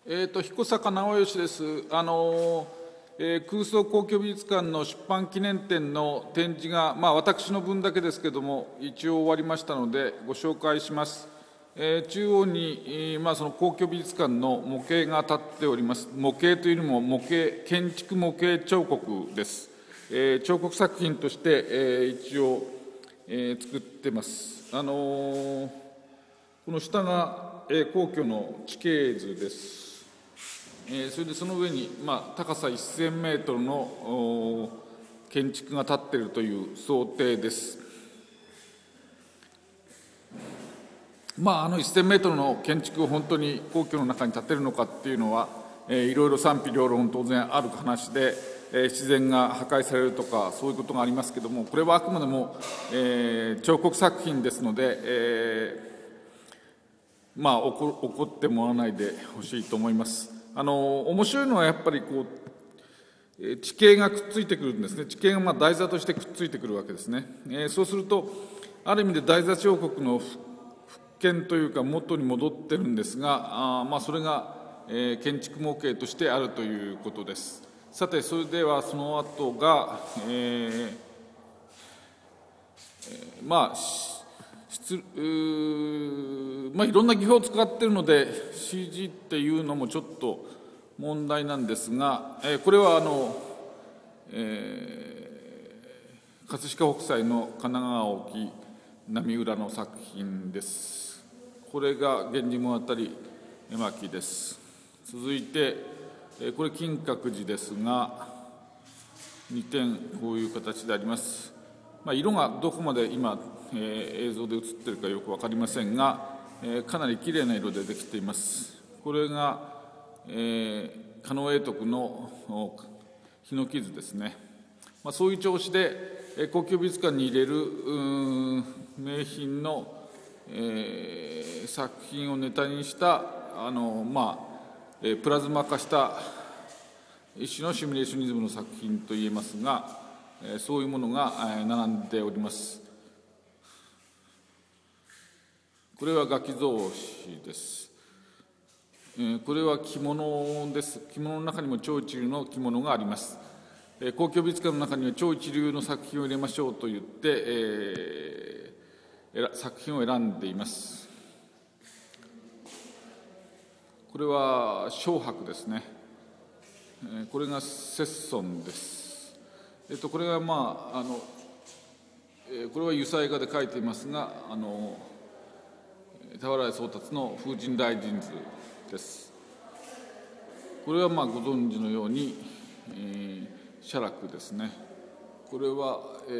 彦坂直義です。空想公共美術館の出版記念展の展示が、私の分だけですけれども、一応終わりましたので、ご紹介します。中央に、その公共美術館の模型が立っております。模型というよりも建築模型彫刻です。彫刻作品として、一応、作ってます。この下が、皇居の地形図です。それでその上に、高さ1000メートルの建築が建っているという想定です。1000メートルの建築を本当に皇居の中に建てるのかっていうのは、いろいろ賛否両論当然ある話で、自然が破壊されるとかそういうことがありますけれども、これはあくまでも、彫刻作品ですので、怒ってもらわないでほしいと思います。面白いのはやっぱり地形がくっついてくるんですね。地形が台座としてくっついてくるわけですね。そうするとある意味で台座彫刻の復権というか元に戻ってるんですが、それが、建築模型としてあるということです。さてそれではその後が、いろんな技法を使っているので CG っていうのもちょっと問題なんですが、これは葛飾北斎の神奈川沖波浦の作品です。これが源氏物語絵巻です。続いてこれ金閣寺ですが2点こういう形であります。色がどこまで今、映像で映っているかよく分かりませんが、かなりきれいな色でできています。これが、狩野永徳の檜図ですね。そういう調子で、公共美術館に入れる名品の、作品をネタにしたプラズマ化した一種のシミュレーショニズムの作品といえますが、そういうものが並んでおります。これは餓鬼草紙です。これは着物です。着物の中にも超一流の着物があります。公共美術館の中には超一流の作品を入れましょうと言って、作品を選んでいます。これは松柏ですね。これが拙尊です。これがこれは油彩画で描いていますが俵屋宗達の風神雷神図です。これはご存知のように、写楽ですね。これは、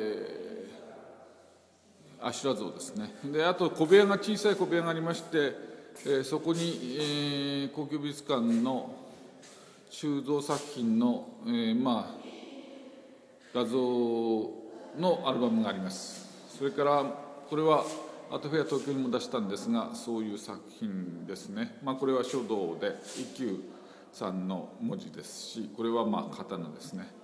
阿修羅像ですね。であと小部屋が小さい小部屋がありまして、そこに、公共美術館の収蔵作品の、画像のアルバムがあります。それからこれはアートフェア東京にも出したんですが、そういう作品ですね。これは書道で一休さんの文字ですし、これは刀ですね。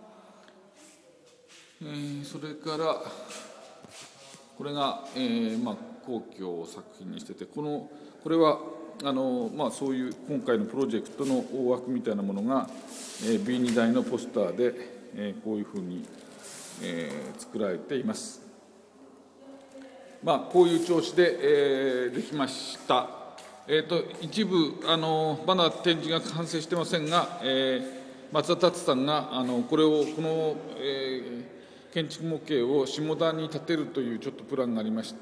それからこれが、公共作品にしてて、これはそういう今回のプロジェクトの大枠みたいなものが、B2 台のポスターで、こういうふうに、作られています。こういう調子で、できました。一部まだ展示が完成してませんが、松田達さんがこの、建築模型を下田に建てるというちょっとプランがありまして、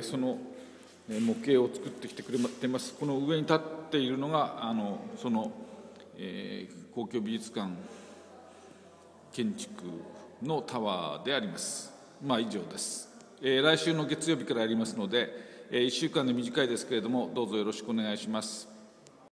その模型を作ってきてくれています。この上に立っているのがその、公共美術館建築のタワーであります。以上です。来週の月曜日からやりますので、1週間で短いですけれども、どうぞよろしくお願いします。